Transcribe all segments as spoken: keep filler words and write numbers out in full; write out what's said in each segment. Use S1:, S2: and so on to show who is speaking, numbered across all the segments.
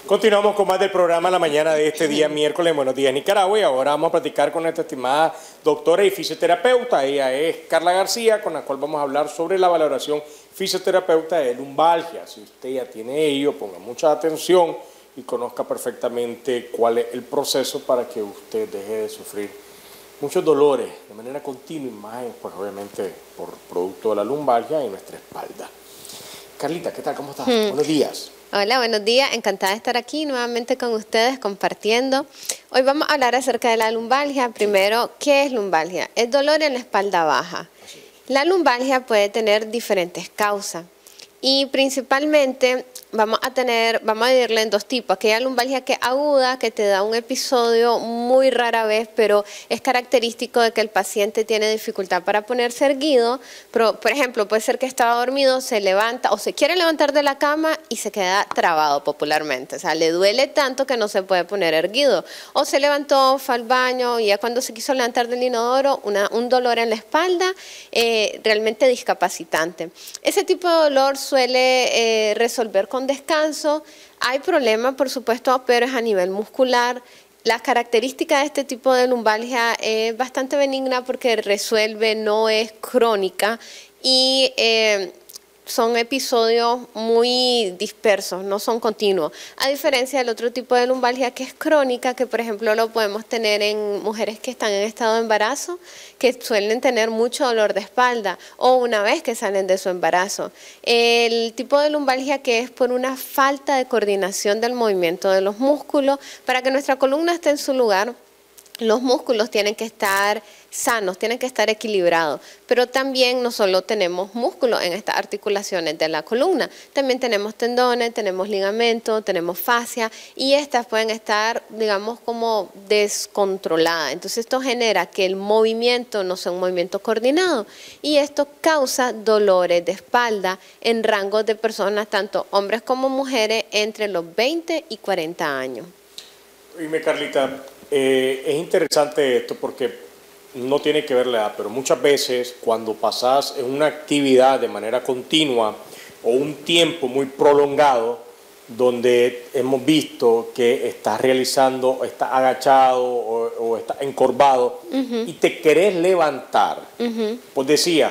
S1: Continuamos con más del programa La Mañana de este día miércoles. Buenos días, Nicaragua. Y ahora vamos a platicar con nuestra estimada doctora y fisioterapeuta. Ella es Carla García, con la cual vamos a hablar sobre la valoración fisioterapeuta de lumbalgia. Si usted ya tiene ello, ponga mucha atención y conozca perfectamente cuál es el proceso para que usted deje de sufrir muchos dolores de manera continua y más, pues obviamente por producto de la lumbalgia en nuestra espalda. Carlita, ¿qué tal? ¿Cómo estás? Hmm. Buenos días.
S2: Hola, buenos días. Encantada de estar aquí nuevamente con ustedes compartiendo. Hoy vamos a hablar acerca de la lumbalgia. Primero, ¿qué es lumbalgia? Es dolor en la espalda baja. La lumbalgia puede tener diferentes causas y principalmente vamos a tener, vamos a dividirla en dos tipos. Aquella lumbalgia que es aguda, que te da un episodio muy rara vez, pero es característico de que el paciente tiene dificultad para ponerse erguido. Pero, por ejemplo, puede ser que estaba dormido, se levanta o se quiere levantar de la cama y se queda trabado popularmente. O sea, le duele tanto que no se puede poner erguido. O se levantó, fue al baño y ya cuando se quiso levantar del inodoro, una, un dolor en la espalda eh, realmente discapacitante. Ese tipo de dolor suele eh, resolver con descanso. Hay problemas, por supuesto, pero es a nivel muscular. La característica de este tipo de lumbalgia es bastante benigna porque resuelve, no es crónica y eh, son episodios muy dispersos, no son continuos. A diferencia del otro tipo de lumbalgia que es crónica, que por ejemplo lo podemos tener en mujeres que están en estado de embarazo, que suelen tener mucho dolor de espalda o una vez que salen de su embarazo. El tipo de lumbalgia que es por una falta de coordinación del movimiento de los músculos. Para que nuestra columna esté en su lugar, los músculos tienen que estar sanos, tienen que estar equilibrados, pero también no solo tenemos músculos en estas articulaciones de la columna, también tenemos tendones, tenemos ligamentos, tenemos fascia y estas pueden estar, digamos, como descontroladas. Entonces esto genera que el movimiento no sea un movimiento coordinado y esto causa dolores de espalda en rangos de personas, tanto hombres como mujeres, entre los veinte y cuarenta años.
S1: Dime, Carlita, eh, es interesante esto porque no tiene que ver la edad, pero muchas veces cuando pasas en una actividad de manera continua o un tiempo muy prolongado, donde hemos visto que estás realizando, estás agachado o, o estás encorvado uh-huh. y te querés levantar, uh-huh. pues decías,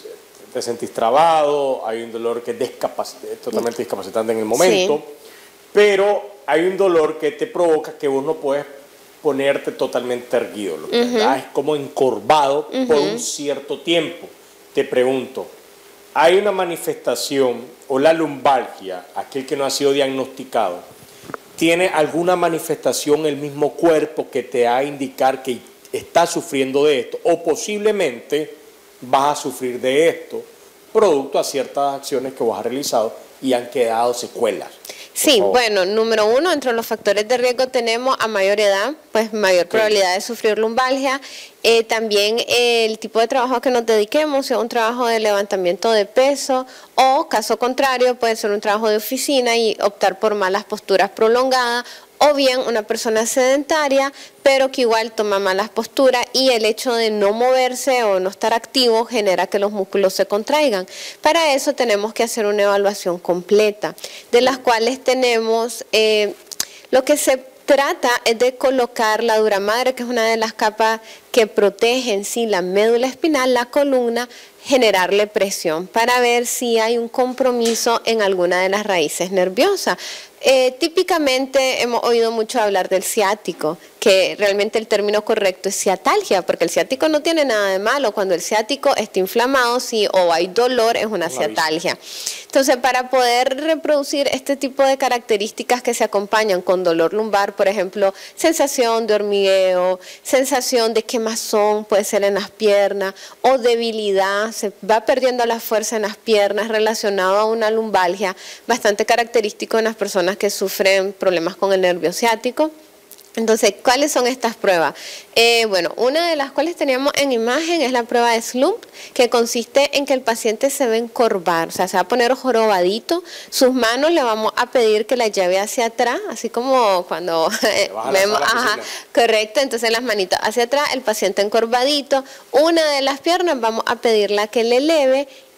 S1: te sentís trabado, hay un dolor que es discapacit- totalmente discapacitante en el momento, sí. pero hay un dolor que te provoca que vos no puedes ponerte totalmente erguido, lo que uh-huh. ¿verdad? Es como encorvado uh-huh. por un cierto tiempo. Te pregunto, ¿hay una manifestación o la lumbalgia, aquel que no ha sido diagnosticado, tiene alguna manifestación en el mismo cuerpo que te haga indicar que estás sufriendo de esto o posiblemente vas a sufrir de esto producto a ciertas acciones que vos has realizado y han quedado secuelas?
S2: Sí, bueno, número uno, entre los factores de riesgo tenemos a mayor edad, pues mayor probabilidad de sufrir lumbalgia. Eh, también eh, el tipo de trabajo a que nos dediquemos, sea un trabajo de levantamiento de peso o, caso contrario, puede ser un trabajo de oficina y optar por malas posturas prolongadas, o bien una persona sedentaria, pero que igual toma malas posturas y el hecho de no moverse o no estar activo genera que los músculos se contraigan. Para eso tenemos que hacer una evaluación completa, de las cuales tenemos eh, lo que se trata es de colocar la dura madre, que es una de las capas que protege en sí la médula espinal, la columna, generarle presión para ver si hay un compromiso en alguna de las raíces nerviosas. Eh, típicamente hemos oído mucho hablar del ciático, que realmente el término correcto es ciatalgia, porque el ciático no tiene nada de malo. Cuando el ciático está inflamado, sí, o hay dolor, es una ciatalgia. Entonces, para poder reproducir este tipo de características que se acompañan con dolor lumbar, por ejemplo, sensación de hormigueo, sensación de quemazón, puede ser en las piernas, o debilidad, se va perdiendo la fuerza en las piernas relacionado a una lumbalgia, bastante característico en las personas que sufren problemas con el nervio ciático. Entonces, ¿cuáles son estas pruebas? Eh, bueno, una de las cuales teníamos en imagen es la prueba de Slump, que consiste en que el paciente se va a encorvar, o sea, se va a poner jorobadito, sus manos le vamos a pedir que las lleve hacia atrás, así como cuando vemos, ajá, correcto, entonces las manitas hacia atrás, el paciente encorvadito, una de las piernas vamos a pedirla que le eleve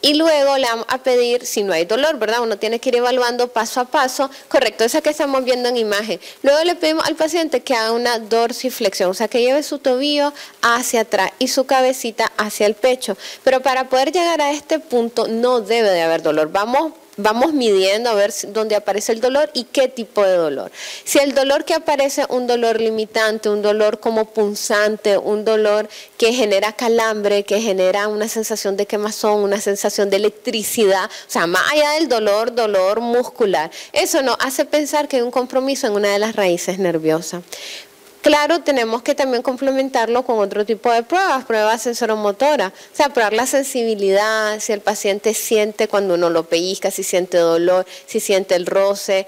S2: y luego le vamos a pedir, si no hay dolor, ¿verdad? Uno tiene que ir evaluando paso a paso, correcto, esa que estamos viendo en imagen. Luego le pedimos al paciente que haga una dorsiflexión, o sea, que lleve su tobillo hacia atrás y su cabecita hacia el pecho. Pero para poder llegar a este punto no debe de haber dolor. Vamos Vamos midiendo a ver dónde aparece el dolor y qué tipo de dolor. Si el dolor que aparece, un dolor limitante, un dolor como punzante, un dolor que genera calambre, que genera una sensación de quemazón, una sensación de electricidad, o sea, más allá del dolor, dolor muscular, eso nos hace pensar que hay un compromiso en una de las raíces nerviosas. Claro, tenemos que también complementarlo con otro tipo de pruebas, pruebas sensoromotoras, o sea, probar la sensibilidad, si el paciente siente cuando uno lo pellizca, si siente dolor, si siente el roce,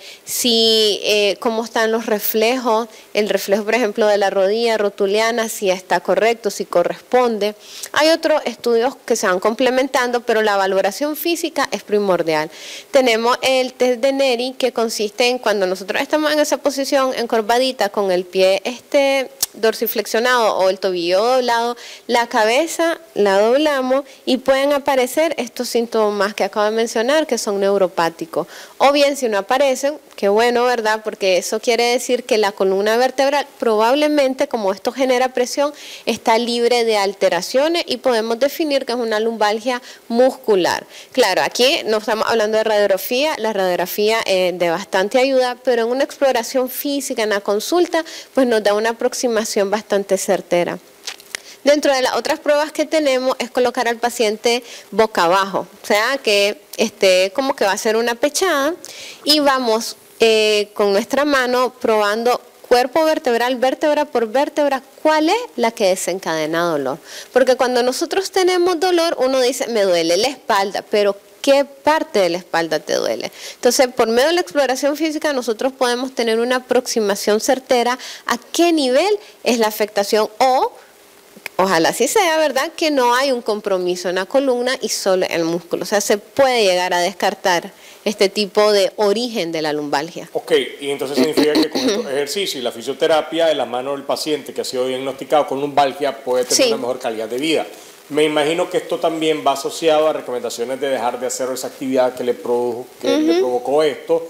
S2: si eh, cómo están los reflejos, el reflejo, por ejemplo, de la rodilla rotuliana, si está correcto, si corresponde. Hay otros estudios que se van complementando, pero la valoración física es primordial. Tenemos el test de Neri, que consiste en cuando nosotros estamos en esa posición encorvadita con el pie este dorsiflexionado o el tobillo doblado, la cabeza la doblamos y pueden aparecer estos síntomas que acabo de mencionar, que son neuropáticos. O bien, si no aparecen, qué bueno, ¿verdad? Porque eso quiere decir que la columna vertebral probablemente, como esto genera presión, está libre de alteraciones y podemos definir que es una lumbalgia muscular. Claro, aquí no estamos hablando de radiografía, la radiografía es de bastante ayuda, pero en una exploración física, en la consulta, pues nos da una aproximación bastante certera. Dentro de las otras pruebas que tenemos es colocar al paciente boca abajo, o sea que esté como que va a ser una pechada y vamos eh, con nuestra mano probando cuerpo vertebral, vértebra por vértebra, cuál es la que desencadena dolor. Porque cuando nosotros tenemos dolor, uno dice, me duele la espalda, pero ¿qué parte de la espalda te duele? Entonces, por medio de la exploración física, nosotros podemos tener una aproximación certera a qué nivel es la afectación o, ojalá así sea, ¿verdad?, que no hay un compromiso en la columna y solo en el músculo. O sea, se puede llegar a descartar este tipo de origen de la lumbalgia.
S1: Ok, y entonces significa que con estos ejercicios y la fisioterapia de la mano del paciente que ha sido diagnosticado con lumbalgia puede tener sí. una mejor calidad de vida. Me imagino que esto también va asociado a recomendaciones de dejar de hacer esa actividad que le, produjo, que uh-huh. le provocó esto,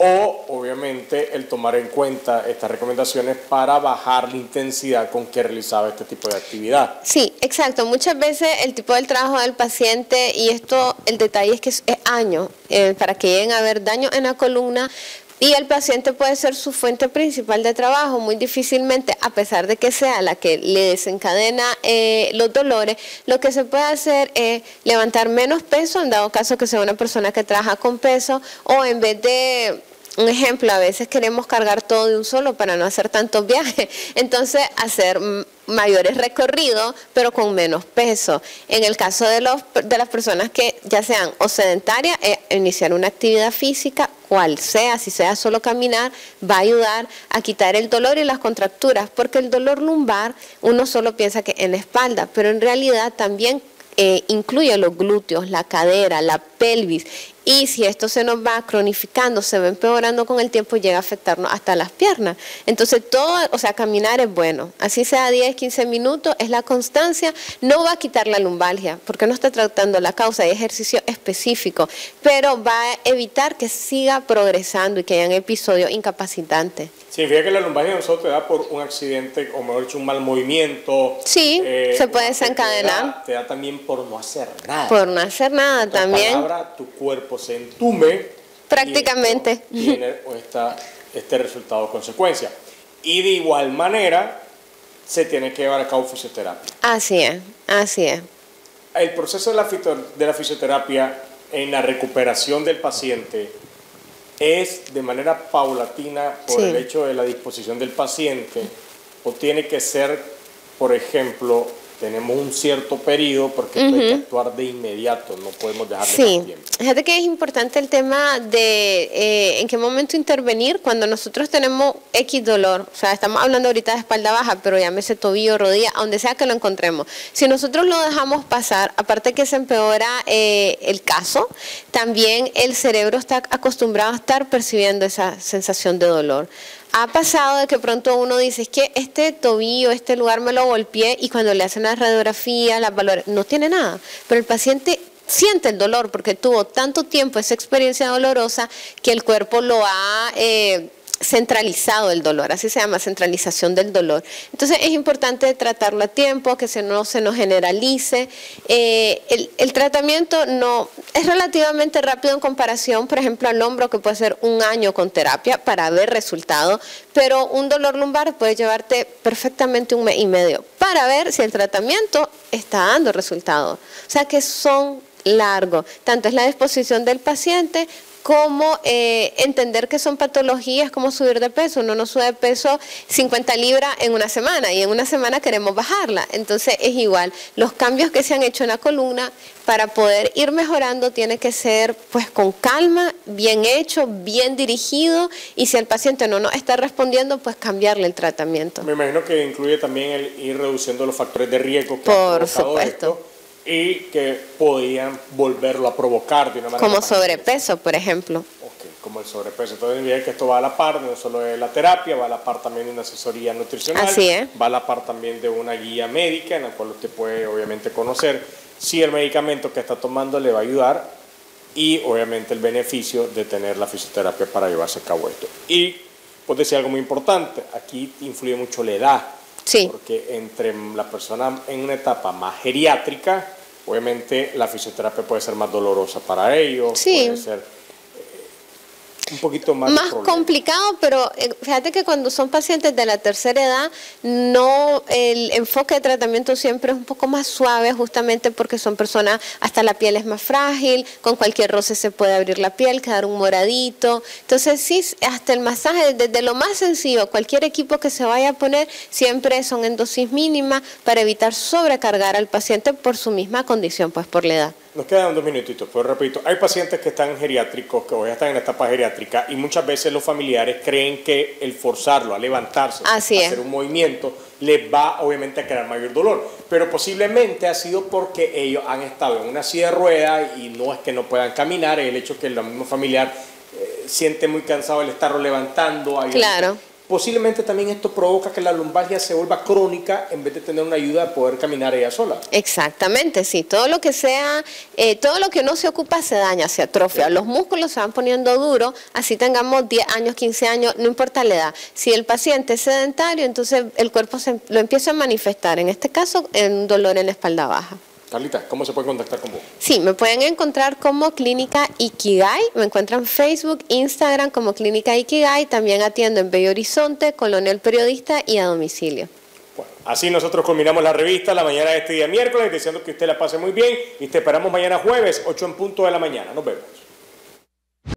S1: o obviamente el tomar en cuenta estas recomendaciones para bajar la intensidad con que realizaba este tipo de actividad.
S2: Sí, exacto. Muchas veces el tipo del trabajo del paciente, y esto, el detalle es que es, es año, eh, para que lleguen a haber daño en la columna, y el paciente puede ser su fuente principal de trabajo. Muy difícilmente, a pesar de que sea la que le desencadena eh, los dolores, lo que se puede hacer es levantar menos peso, en dado caso que sea una persona que trabaja con peso, o en vez de, un ejemplo, a veces queremos cargar todo de un solo para no hacer tantos viajes, entonces hacer mayores recorridos, pero con menos peso. En el caso de, los, de las personas que ya sean o sedentarias, eh, iniciar una actividad física, cual sea, si sea solo caminar, va a ayudar a quitar el dolor y las contracturas, porque el dolor lumbar, uno solo piensa que en la espalda, pero en realidad también eh, incluye los glúteos, la cadera, la pelvis, y si esto se nos va cronificando, se va empeorando con el tiempo, llega a afectarnos hasta las piernas. Entonces todo, o sea, caminar es bueno, así sea diez, quince minutos, es la constancia, no va a quitar la lumbalgia, porque no está tratando la causa, hay ejercicio específico, pero va a evitar que siga progresando y que hayan episodios incapacitantes.
S1: Significa que la lumbalgia no solo te da por un accidente, o mejor dicho, un mal movimiento.
S2: Sí, eh, se puede desencadenar.
S1: Te da, te da también por no hacer nada.
S2: Por no hacer nada
S1: en
S2: también.
S1: Palabra, tu cuerpo se entume.
S2: Prácticamente.
S1: Y tiene esta, este resultado o consecuencia. Y de igual manera, se tiene que llevar a cabo fisioterapia.
S2: Así es, así es.
S1: El proceso de la, de la fisioterapia en la recuperación del paciente es de manera paulatina por sí. el hecho de la disposición del paciente, o tiene que ser, por ejemplo, tenemos un cierto periodo porque uh-huh. hay que actuar de inmediato, no podemos dejarle
S2: sí.
S1: más tiempo.
S2: Fíjate que es importante el tema de eh, en qué momento intervenir cuando nosotros tenemos X dolor. O sea, estamos hablando ahorita de espalda baja, pero llámese tobillo, rodilla, donde sea que lo encontremos. Si nosotros lo dejamos pasar, aparte que se empeora eh, el caso, también el cerebro está acostumbrado a estar percibiendo esa sensación de dolor. Ha pasado de que pronto uno dice, es que este tobillo, este lugar me lo golpeé, y cuando le hacen las radiografías, las valores, no tiene nada, pero el paciente siente el dolor porque tuvo tanto tiempo esa experiencia dolorosa que el cuerpo lo ha eh, centralizado el dolor, así se llama, centralización del dolor. Entonces es importante tratarlo a tiempo, que se no se nos generalice. Eh, el, el tratamiento no es relativamente rápido en comparación, por ejemplo, al hombro, que puede ser un año con terapia para ver resultado, pero un dolor lumbar puede llevarte perfectamente un mes y medio para ver si el tratamiento está dando resultado. O sea que son largos, tanto es la disposición del paciente como eh, entender que son patologías como subir de peso. Uno no sube de peso cincuenta libras en una semana y en una semana queremos bajarla. Entonces es igual, los cambios que se han hecho en la columna para poder ir mejorando tiene que ser pues con calma, bien hecho, bien dirigido, y si el paciente no nos está respondiendo, pues cambiarle el tratamiento.
S1: Me imagino que incluye también el ir reduciendo los factores de riesgo que
S2: Por
S1: han provocado
S2: supuesto.
S1: esto, y que podían volverlo a provocar de una manera.
S2: Como sobrepeso, por ejemplo.
S1: Ok, como el sobrepeso. Entonces, mira que esto va a la par, no solo de la terapia, va a la par también de una asesoría nutricional.
S2: Así es.
S1: Va a la par también de una guía médica en la cual usted puede, obviamente, conocer si el medicamento que está tomando le va a ayudar y, obviamente, el beneficio de tener la fisioterapia para llevarse a cabo esto. Y, pues, decía algo muy importante, aquí influye mucho la edad.
S2: Sí.
S1: Porque entre la persona en una etapa más geriátrica, obviamente la fisioterapia puede ser más dolorosa para ellos,
S2: sí.
S1: puede ser eh, un poquito más...
S2: Más complicado, pero eh, fíjate que cuando son pacientes de la tercera edad, no, el enfoque de tratamiento siempre es un poco más suave, justamente porque son personas, hasta la piel es más frágil, con cualquier roce se puede abrir la piel, quedar un moradito. Entonces sí, hasta el masaje, desde lo más sencillo, cualquier equipo que se vaya a poner, siempre son en dosis mínima para evitar sobrecargar al paciente por su misma condición, pues por la edad.
S1: Nos quedan dos minutitos, pues repito, hay pacientes que están geriátricos, que hoy están en la etapa geriátrica, y muchas veces los familiares creen que el forzarlo a levantarse,
S2: Así
S1: a hacer
S2: es.
S1: un movimiento, les va obviamente a crear mayor dolor, pero posiblemente ha sido porque ellos han estado en una silla de ruedas y no es que no puedan caminar, es el hecho que el mismo familiar eh, siente muy cansado el estarlo levantando. Hay
S2: Claro.
S1: un... Posiblemente también esto provoca que la lumbalgia se vuelva crónica en vez de tener una ayuda a poder caminar ella sola.
S2: Exactamente, sí. Todo lo que sea, eh, todo lo que no se ocupa se daña, se atrofia. Sí. Los músculos se van poniendo duros, así tengamos diez años, quince años, no importa la edad. Si el paciente es sedentario, entonces el cuerpo se, lo empieza a manifestar, en este caso, en un dolor en la espalda baja.
S1: Carlita, ¿cómo se puede contactar con vos?
S2: Sí, me pueden encontrar como Clínica Ikigai, me encuentran en Facebook, Instagram como Clínica Ikigai, también atiendo en Bello Horizonte, Colonia El Periodista y a domicilio.
S1: Bueno, así nosotros culminamos la revista la mañana de este día miércoles, deseando que usted la pase muy bien y te esperamos mañana jueves, ocho en punto de la mañana. Nos vemos.